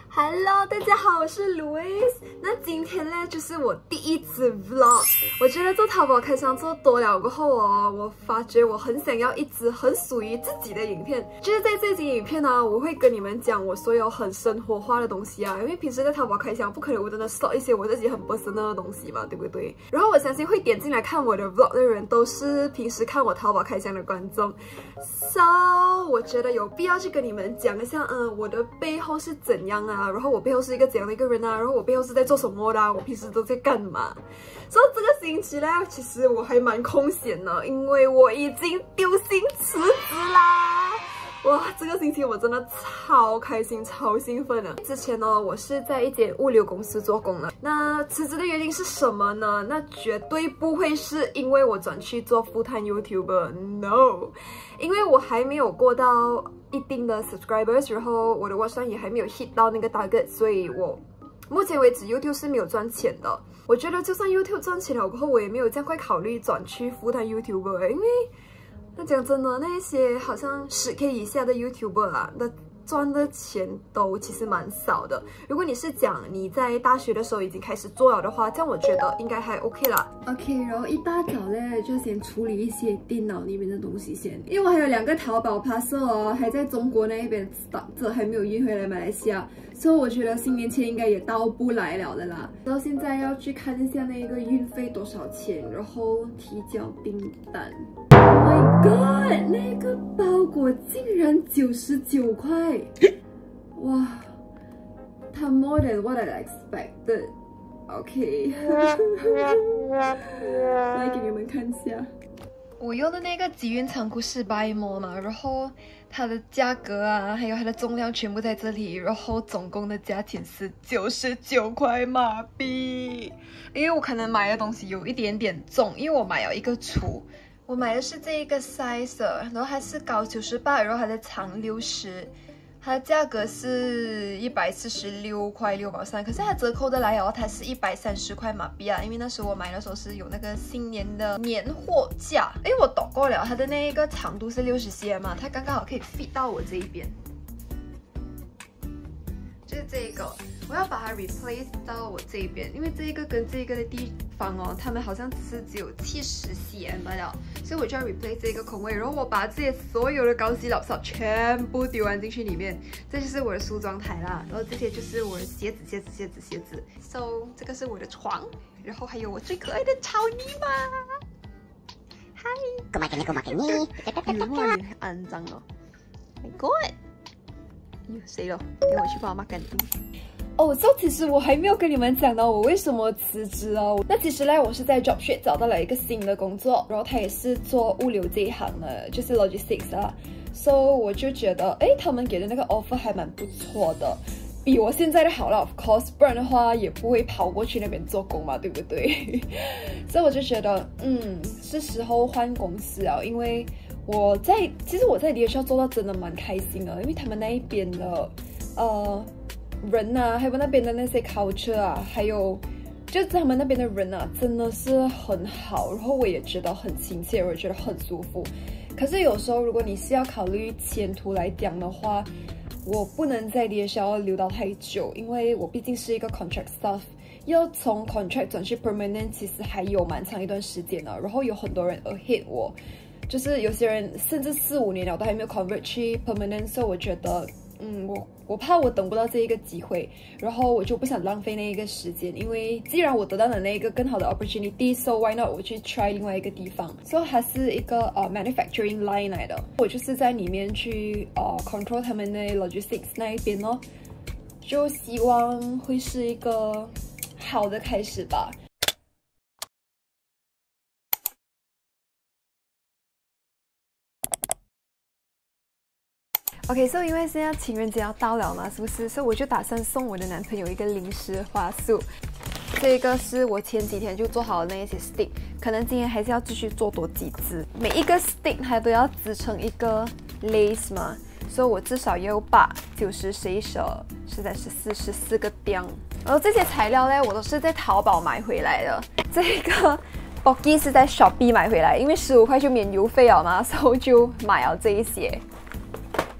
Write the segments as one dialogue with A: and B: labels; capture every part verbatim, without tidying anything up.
A: Hello， 大家好，我是 Louis。那今天呢，就是我第一次 vlog。我觉得做淘宝开箱做多了过后哦，我发觉我很想要一支很属于自己的影片。就是在这集影片呢，我会跟你们讲我所有很生活化的东西啊，因为平时在淘宝开箱不可能我真的 stop 一些我自己很 personal 的东西嘛，对不对？然后我相信会点进来看我的 vlog 的人，都是平时看我淘宝开箱的观众。So， 我觉得有必要去跟你们讲一下，嗯，我的背后是怎样啊。然后我背后是一个怎样的一个人啊？然后我背后是在做什么的啊？我平时都在干嘛？所以这个星期呢，其实我还蛮空闲的，因为我已经丢心辞职啦！哇，这个星期我真的超开心、超兴奋的。之前呢，我是在一间物流公司做工的。那辞职的原因是什么呢？那绝对不会是因为我转去做 full time YouTuber，no， 因为我还没有过到一定的 subscribers， 然后我的 watch time 也还没有 hit 到那个 target， 所以我目前为止 YouTube 是没有赚钱的。我觉得就算 YouTube 赚钱了过后，我也没有这样快考虑转去 full time YouTuber， 因为那讲真的，那一些好像十 K 以下的 YouTuber 啊，那赚的钱都其实蛮少的。如果你是讲你在大学的时候已经开始做了的话，这样我觉得应该还 OK 啦。OK， 然后一大早呢就先处理一些电脑里面的东西先，因为我还有两个淘宝 parcel 哦，还在中国那一边 stuck 着，还没有运回来马来西亚，所以我觉得新年前应该也到不来了的啦。到现在要去看一下那个运费多少钱，然后提交订单。Oh my god， 那个包裹竟然九十九块！哇，它 more than what I expected。OK， 来给你们看一下。我用的那个集运仓库是 Buy More 嘛，然后它的价格啊，还有它的重量全部在这里，然后总共的价钱是九十九块马币。因为我可能买的东西有一点点重，因为我买了一个橱。我买的是这一个 size， 然后它是高九十八，然后它的长六十，它的价格是一百四十六块六毛三，可是它折扣的来哦，它是一百三十块马币啊，因为那时候我买的时候是有那个新年的年货价，因为我懂过了，它的那一个长度是六十 cm 嘛，它刚刚好可以 fit 到我这一边，就是这一个。我要把它 replace 到我这边，因为这一个跟这一个的地方哦，它们好像只是只有七十 cm 罢了，所以我就要 replace 这个空位，然后我把这些所有的高级垃圾全部丢完进去里面，这就是我的梳妆台啦，然后这些就是我的鞋子、鞋子、鞋子、鞋子 ，so 这个是我的床，然后还有我最可爱的草泥马，嗨，干嘛给你干嘛给你？有没有很肮脏哦 ？My God， 有谁了？等我去帮我抹干净。哦，这其实我还没有跟你们讲到我为什么辞职哦。那其实呢，我是在 JobStreet 找到了一个新的工作，然后他也是做物流这一行的，就是 logistics 啊。So 我就觉得，哎，他们给的那个 offer 还蛮不错的，比我现在的好了 ，of course， 不然的话也不会跑过去那边做工嘛，对不对？所以我就觉得，嗯，是时候换公司了，因为我在其实我在 D H L 做到真的蛮开心的，因为他们那一边的，呃。人啊，还有那边的那些 culture 啊，还有就是他们那边的人啊，真的是很好，然后我也觉得很亲切，我也觉得很舒服。可是有时候如果你是要考虑前途来讲的话，我不能在 D H L 留到太久，因为我毕竟是一个 contract staff， 要从 contract 转去 permanent 其实还有蛮长一段时间的。然后有很多人 ahead 我，就是有些人甚至四五年了都还没有 convert 去 permanent， 所以我觉得。嗯，我我怕我等不到这一个机会，然后我就不想浪费那一个时间，因为既然我得到了那一个更好的 opportunity，so why not 我去 try 另外一个地方。所以它是一个呃 manufacturing line 来的，我就是在里面去呃 control 他们的 logistics 那一边哦，就希望会是一个好的开始吧。OK， 所以因为现在情人节要到了嘛，是不是？所以我就打算送我的男朋友一个零食花束。这个是我前几天就做好的那一些 stick， 可能今天还是要继续做多几只。每一个 stick 它都要织成一个 lace 嘛，所以我至少也有把九十、十一、十二、十三、十四、十四个钉。然后这些材料呢，我都是在淘宝买回来的。这个 Boki 是在 Shopee 买回来，因为十五块就免邮费了嘛，所以我就买了这一些。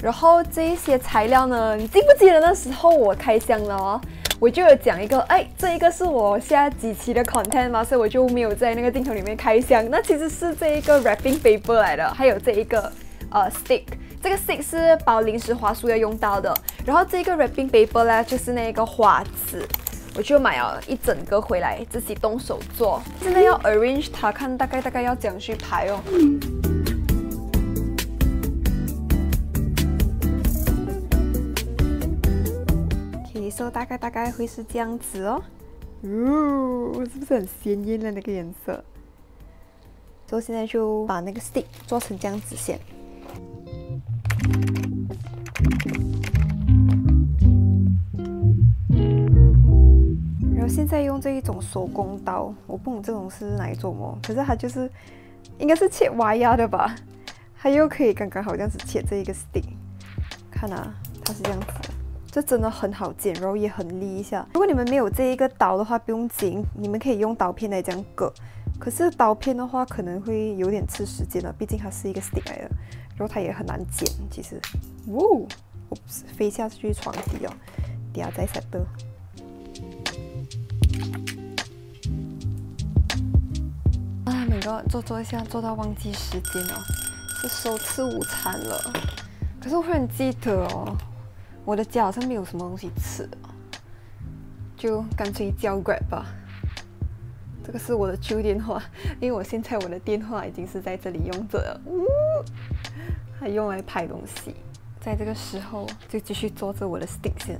A: 然后这一些材料呢，你记不记得那时候我开箱了哦？我就有讲一个，哎，这一个是我下几期的 content 嘛，所以我就没有在那个镜头里面开箱。那其实是这一个 wrapping paper 来的，还有这一个呃 stick， 这个 stick 是包零食花束要用到的。然后这个 wrapping paper 呢，就是那个花籽，我就买了一整个回来自己动手做。现在要 arrange 它，看大概大概要怎样去排哦。So 大概大概会是这样子哦，哦，是不是很鲜艳的那个颜色？所以现在就把那个 stick 做成这样子先。然后现在用这一种手工刀，我不懂这种是哪一种哦，可是它就是应该是切娃牙的吧？它又可以刚刚好这样子切这一个 stick， 看啊，它是这样子的。这真的很好剪，然后也很利一下。如果你们没有这一个刀的话，不用紧，你们可以用刀片来这样割。可是刀片的话可能会有点吃时间了，毕竟它是一个 stick 来的，然后它也很难剪。其实，呜、哦，飞下去床底哦，等下再 set 的。啊，每个做做一下，做到忘记时间了，是收吃午餐了。可是我忽然记得哦。我的家好像没有什么东西吃，就干脆叫 Grab 吧。这个是我的旧电话，因为我现在我的电话已经是在这里用着了，呜，还用来拍东西。在这个时候就继续做着我的 stick 先。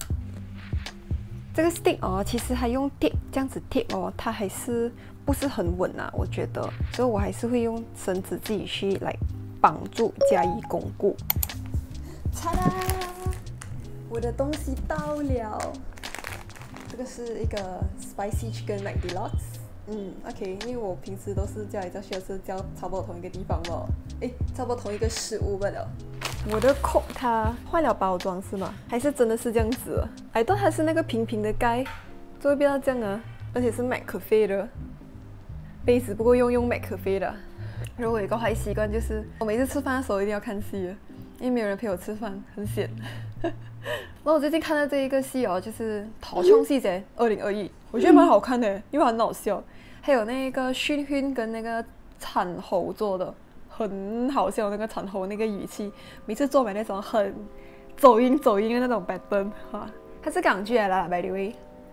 A: 这个 stick 哦，其实还用 tape 这样子 tape 哦，它还是不是很稳啊，我觉得，所以我还是会用绳子自己去来绑住加以巩固。嚓啦！我的东西到了，这个是一个 spicy chicken mac deluxe。嗯 ，OK， 因为我平时都是叫来叫去，是叫差不多同一个地方咯，诶，差不多同一个食物罢了。我的 Coke 它换了包装是吗？还是真的是这样子？I thought它是那个平平的盖，怎么会变到这样啊？而且是 McCafe 的杯子，不过用用 McCafe 的。然后我有一个坏习惯，就是我每次吃饭的时候一定要看戏，因为没有人陪我吃饭，很闲。然后我最近看到这一个戏哦，就是《逃枪细节》二零二一，我觉得蛮好看的，因为很好笑。还有那个训训跟那个产后做的，很好笑，那个产后那个语气，每次做完那种很走音走音的那种 pattern 哈，它是港剧来的 by the way。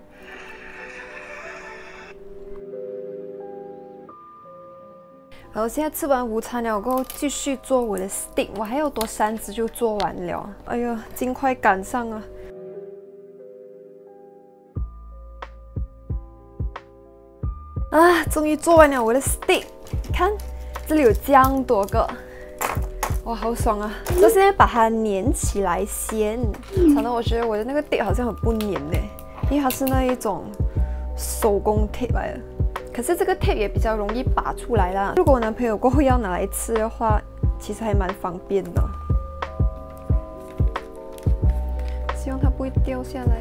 A: 然后现在吃完午餐了过后，继续做我的 stick， 我还有多三只就做完了。哎呀，尽快赶上啊！啊，终于做完了我的 stick， 看这里有这样多个，哇，好爽啊！就现在把它粘起来先。反正我觉得我的那个 tape 好像很不粘呢，因为它是那一种手工 tape 来的。可是这个 tape 也比较容易拔出来啦。如果我男朋友过后要拿来吃的话，其实还蛮方便的。希望它不会掉下来。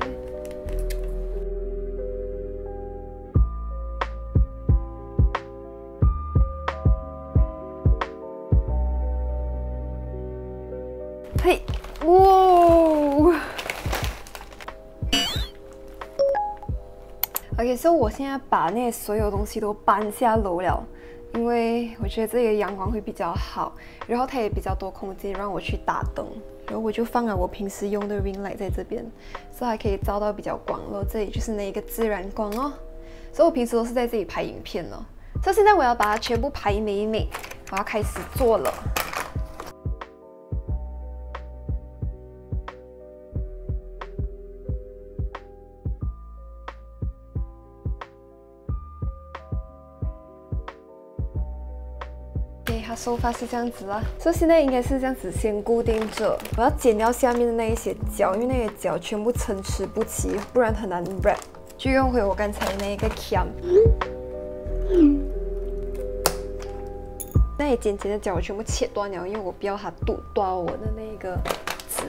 A: 嘿，哇！ OK， 所以我现在把那所有东西都搬下楼了，因为我觉得这里的阳光会比较好，然后它也比较多空间让我去打灯，然后我就放了我平时用的 ring light 在这边，所以还可以照到比较光咯。这里就是那一个自然光哦，所以我平时都是在这里拍影片了。所以现在我要把它全部排美美，我要开始做了。 它收发是这样子啦，所以现在应该是这样子先固定着。我要剪掉下面的那一些角，因为那些角全部参差不齐，不然很难 wrap。就用回我刚才那一个 cam。那些尖尖的角我全部切断了，因为我不要它堵到我的那个纸。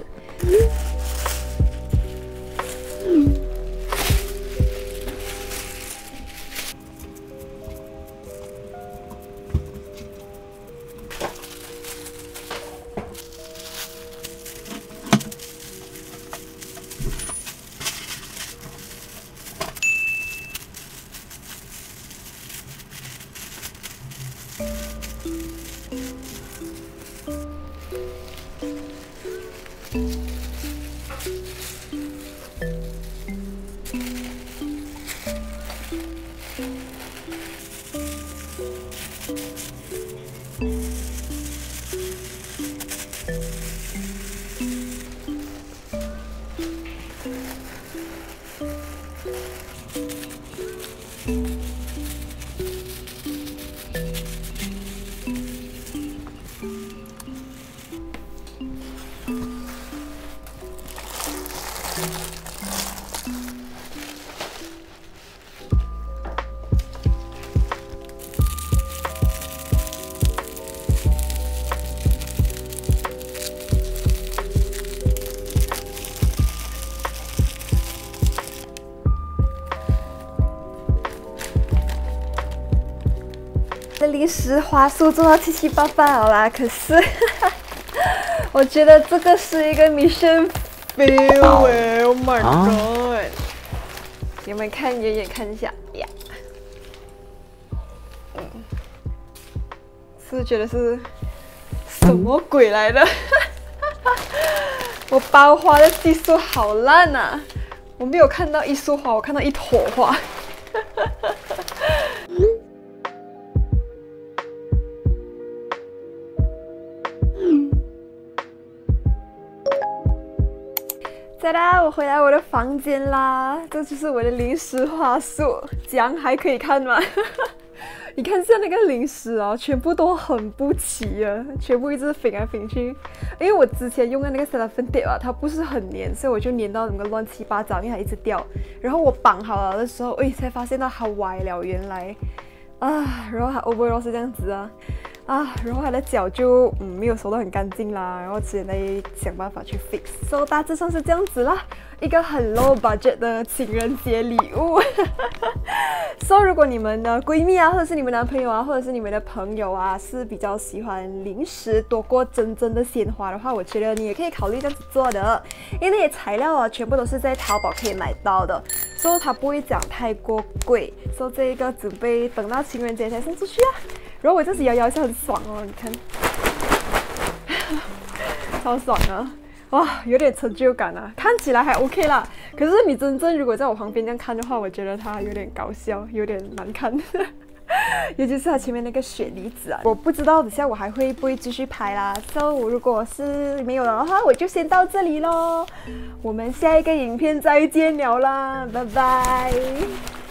A: 的零食花束做到七七八八了啦，可是我觉得这个是一个 mission fail 哎 ，Oh my god！ 你们看远远看一下呀，嗯，是不是觉得是什么鬼来的？我包花的技术好烂啊！我没有看到一束花，我看到一坨花。哒哒，我回来我的房间啦，这就是我的零食花束，这样还可以看吗？你看一下那个零食哦，全部都很不齐啊，全部一直飞来飞去。因为我之前用的那个 cellophane tape 啊，它不是很粘，所以我就粘到那个乱七八糟，因为它一直掉。然后我绑好了的时候，哎，才发现到它歪了，原来啊，然后它 overall 是这样子啊。啊，然后它的脚就嗯没有收得很干净啦，然后之前在想办法去 fix，so 大致上是这样子啦，一个很 low budget 的情人节礼物。so 如果你们的闺蜜啊，或者是你们男朋友啊，或者是你们的朋友啊，是比较喜欢零食多过真正的鲜花的话，我觉得你也可以考虑这样子做的，因为那些材料啊，全部都是在淘宝可以买到的，所以它不会讲太过贵，所以这一个准备等到情人节才送出去啊。然后我自己摇摇一下很爽哦，你看，超爽啊！哇，有点成就感啊，看起来还 OK 啦。可是你真正如果在我旁边这样看的话，我觉得它有点搞笑，有点难看。尤其是它前面那个雪梨子啊，我不知道等下我还会不会继续拍啦。所以如果是没有了的话，我就先到这里咯。我们下一个影片再见了啦，拜拜。